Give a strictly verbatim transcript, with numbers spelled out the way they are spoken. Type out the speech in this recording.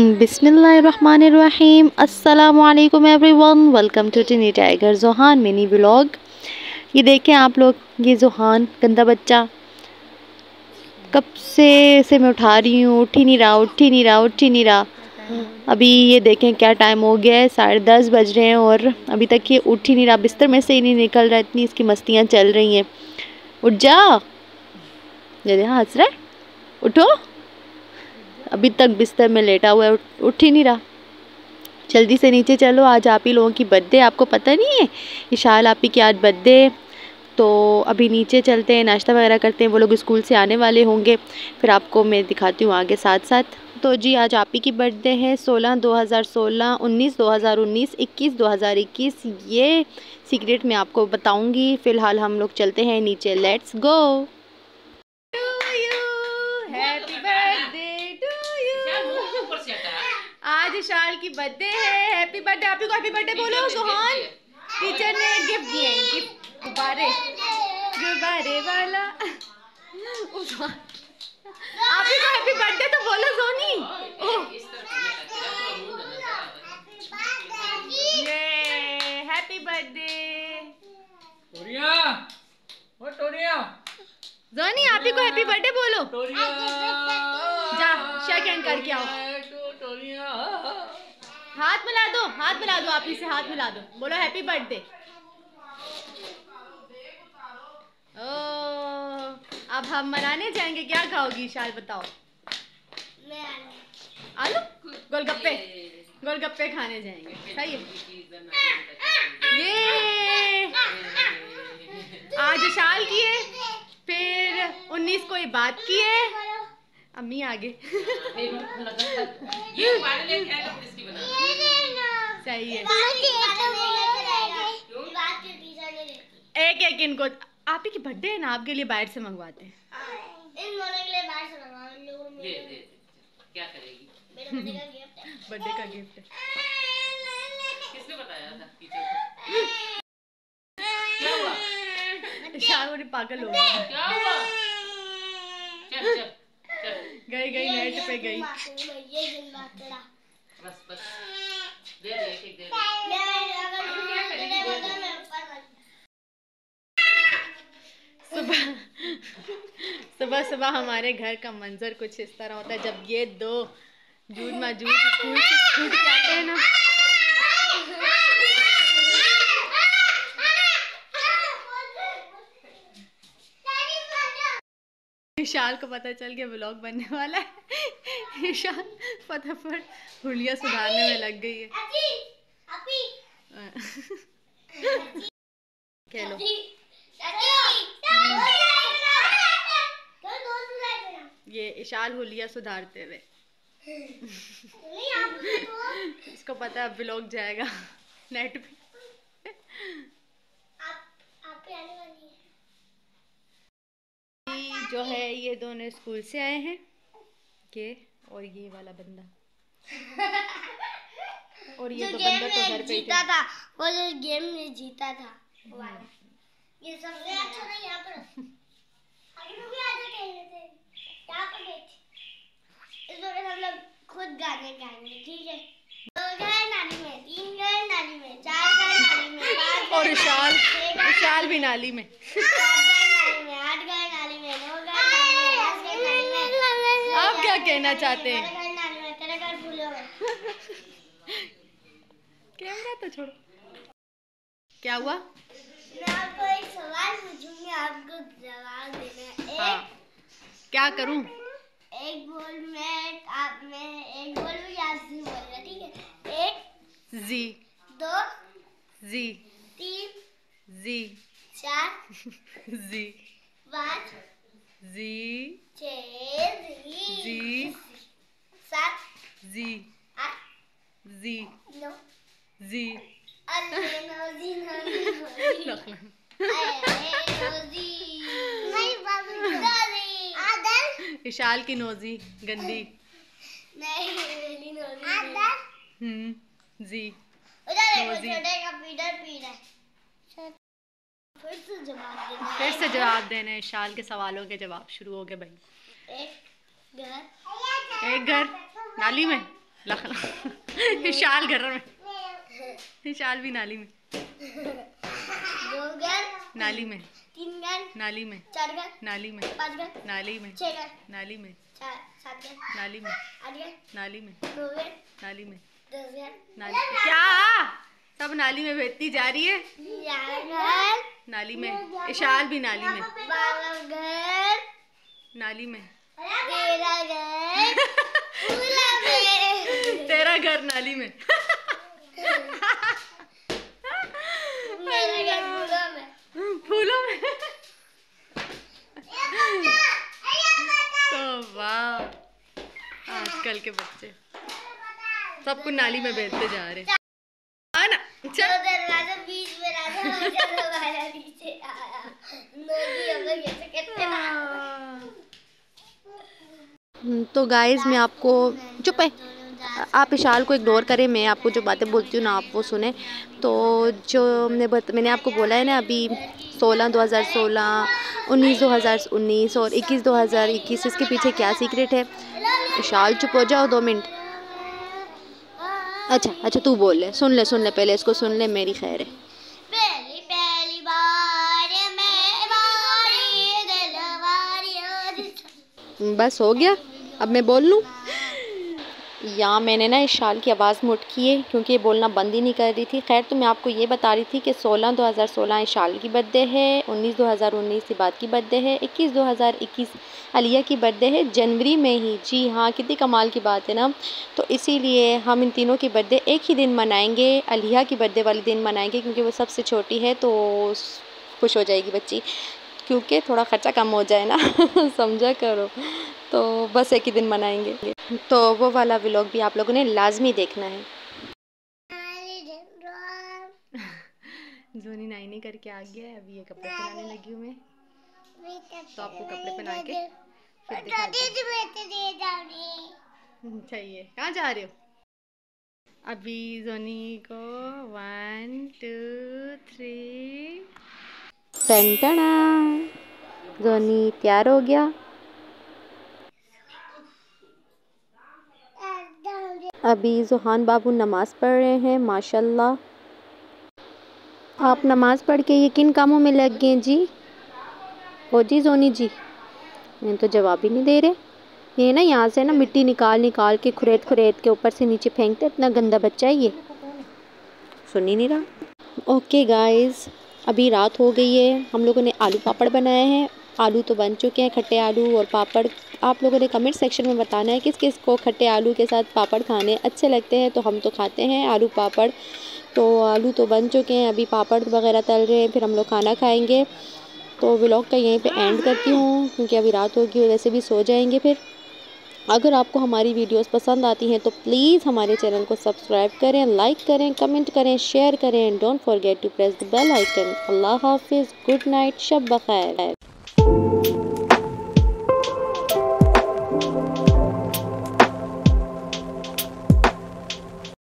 बिस्मिल्लाहिर्रहमानिर्रहीम। अस्सलामुअलैकुम everyone, welcome to tiny tiger Johan mini vlog. ये देखें आप लोग, ये जोहान गंदा बच्चा कब से इसे मैं उठा रही हूँ, उठ ही नहीं रहा उठ ही नहीं रहा उठ ही नहीं रहा। अभी ये देखें क्या टाइम हो गया है, साढ़े दस बज रहे हैं और अभी तक ये उठ ही नहीं रहा, बिस्तर में से ही नहीं निकल रहा। इतनी इसकी मस्तियाँ चल रही हैं। उठ जा, जल्दी हंस रहा है, उठो। अभी तक बिस्तर में लेटा हुआ है, उठ, उठ ही नहीं रहा। जल्दी से नीचे चलो, आज आप ही लोगों की बर्थडे, आपको पता नहीं है इशाल आप ही की आज बर्थडे। तो अभी नीचे चलते हैं, नाश्ता वगैरह करते हैं। वो लोग स्कूल से आने वाले होंगे, फिर आपको मैं दिखाती हूँ आगे साथ साथ। तो जी आज आप ही की बर्थडे है। सोलह दो हज़ार सोलह, उन्नीस दो हज़ार उन्नीस, इक्कीस दो हज़ार इक्कीस, ये सीक्रेट मैं आपको बताऊँगी। फ़िलहाल हम लोग चलते हैं नीचे, let's go. Happy birthday to you. आज इशाल की बर्थडे है। Happy birthday. आप ही को हैप्पी बर्थडे बोलो सोहान। टीचर ने गिफ्ट दिए हैं, गिफ्ट गुब्बारे, गुब्बारे वाला। आप ही को हैप्पी बर्थडे तो बोलो सोनी। ये हैप्पी बर्थडे टोरिया, ओ टोरिया, जोनी आप ही को हैप्पी बर्थडे बोलो। जा शेक हैंड करके आओ। हाथ मिला दो, हाथ मिला दो, आप ही से हाथ मिला दो, बोलो हैप्पी बर्थडे। ओ अब हम मनाने जाएंगे, क्या खाओगी इशाल बताओ। आलू गोलगप्पे, गोलगप्पे खाने जाएंगे, सही है। ये आज इशाल की है, फिर उन्नीस को ये बात की है। अम्मी आगे सही है। एक एक इनको, आप ही की बर्थडे है ना, आपके लिए बाहर से मंगवाते हैं। इन दोनों के लिए बाहर से मंगवाओ, इन लोगों ने क्या करेगी। मेरे बर्थडे का गिफ्ट है, बर्थडे का गिफ्ट है। किसने बताया था टीचर को? क्या हुआ? इशाल ने पागल हो गया। क्या हुआ? चल चल गई गई नेट पे गई। बस बस दे दे, एक एक दे दे। सुबह सुबह सुबह हमारे घर का मंजर कुछ इस तरह होता है जब ये दो जूद माजूद स्कूल से छूट के आते हैं ना। इशाल को पता चल गया व्लॉग बनने वाला है। इशाल फटाफट हुलिया सुधारने में लग गई है। खेलो। ये इशाल हुलिया सुधारते हुए। इसको पता है व्लॉग जाएगा नेट पे। जो है ये दोनों स्कूल से आए हैं, ये और ये वाला बंदा, और ये तो बंदा तो घर पे जीता था, वो जो गेम में जीता था वो वाला। ये सबसे अच्छा था। यहाँ पर आगे भी आ जा खेलने से, यहाँ पर बैठ। इस बार हम लोग खुद गाने गाएंगे, ठीक है। दो गए नाली में, तीन गए नाली में, चार गए नाली में, पाँच और इशाल इशाल भी नाली में, आप क्या कहना चाहते हैं? कैमरा तो छोड़ो। क्या हुआ? मैं आपको एक सवाल पूछूंगी, आपको जवाब देना है। हाँ। क्या करूं? एक बोल में आप में एक बोल में याद नहीं बोलेगा, ठीक है। एक जी, दो जी, तीन जी, चार जी, पाँच जी, छः जी, सात जी, आठ जी, नौ जी, नौजी नौजी नौजी इशाल की नौजी गंदी नहीं, मेरी नौजी हम्म जी नौजी। फिर से जवाब देना, फिर से जवाब देने इशाल के सवालों के जवाब शुरू हो गए भाई। एक घर, एक घर नाली में, शाल घर में, शाल भी नाली में, दो घर नाली में, तीन घर नाली में, चार घर नाली में, पाँच घर नाली में, छह घर नाली में, चार सात घर नाली में, आठ घर नाली में, नौ घर नाली में, दस घर नाली क्या सब नाली में बहती जा रही है। ग्यारह घर नाली में, इशाल भी नाली में, बारह घर नाली में, तेरह घर फूला में तेरा घर नाली में, मेरा घर फूलों में फूलों में। तो वाह आजकल के बच्चे सबको नाली में बहते जा रहे हैं। आना चल दरवाजा बीच में राजा लोग आया नीचे आया नदी हम लोग ऐसे कहते ना। तो गाइस मैं आपको चुप है, आप इशाल को इग्नोर करें, मैं आपको जो बातें बोलती हूँ ना आप वो सुने। तो जो मैंने बत, मैंने आपको बोला है ना अभी सोलह दो हज़ार सोलह, उन्नीस दो हज़ार उन्नीस और इक्कीस दो हज़ार इक्कीस, इसके पीछे क्या सीक्रेट है। इशाल चुप हो जाओ दो मिनट। अच्छा अच्छा तू बोल ले, सुन ले सुन ले पहले इसको सुन ले, मेरी खैर है। पहली पहली बार मैं बारी दिलवारी। बस हो गया, अब मैं बोल लूँ। या मैंने ना इस शाल की आवाज़ मुट की है क्योंकि ये बोलना बंद ही नहीं कर रही थी। खैर तो मैं आपको ये बता रही थी कि सोलह दो हज़ार सोलह इस शाल की बर्थडे है, उन्नीस दो हज़ार उन्नीस इबाद की बर्थडे है, इक्कीस दो हज़ार इक्कीस अलिया की बर्थडे है जनवरी में ही। जी हाँ, कितनी कमाल की बात है ना। तो इसीलिए हम इन तीनों की बर्थडे एक ही दिन मनाएंगे, अलिया की बर्थडे वाले दिन मनाएंगे क्योंकि वो सबसे छोटी है तो खुश हो जाएगी बच्ची, क्योंकि थोड़ा ख़र्चा कम हो जाए ना समझा करो। तो बस एक ही दिन मनाएंगे, तो वो वाला व्लॉग भी आप लोगों ने लाजमी देखना है। जोनी नाइनी करके आ गया है, अभी ये कपड़े पहनाने लगी हूँ मैं, तो आपको कपड़े पहना के फिर दिखाती हूँ। चाहिए कहाँ जा रहे हो? अभी जोनी को वन टू थ्री टंटना, जोनी तैयार हो गया। अभी जोहान बाबू नमाज़ पढ़ रहे हैं माशाल्लाह। आप नमाज़ पढ़ के ये किन कामों में लग गए जी? ओ जी जोनी जी, मैं तो जवाब ही नहीं दे रहे। ये ना यहाँ से ना मिट्टी निकाल निकाल के खुरेद खुरेद के ऊपर से नीचे फेंकते, इतना गंदा बच्चा है ये, सुन ही नहीं रहा। ओके गाइस, अभी रात हो गई है, हम लोगों ने आलू पापड़ बनाए हैं। आलू तो बन चुके हैं, खट्टे आलू और पापड़। आप लोगों ने कमेंट सेक्शन में बताना है किस किस को खट्टे आलू के साथ पापड़ खाने अच्छे लगते हैं, तो हम तो खाते हैं आलू पापड़। तो आलू तो बन चुके हैं, अभी पापड़ वगैरह तल रहे हैं, फिर हम लोग खाना खाएंगे। तो व्लॉग का यहीं पे एंड करती हूँ क्योंकि अभी रात होगी और वैसे भी सो जाएंगे। फिर अगर आपको हमारी वीडियोस पसंद आती हैं तो प्लीज़ हमारे चैनल को सब्सक्राइब करें, लाइक करें, कमेंट करें, शेयर करें, don't forget to press the bell icon. अल्लाह हाफिज़, गुड नाइट, शब बखैर।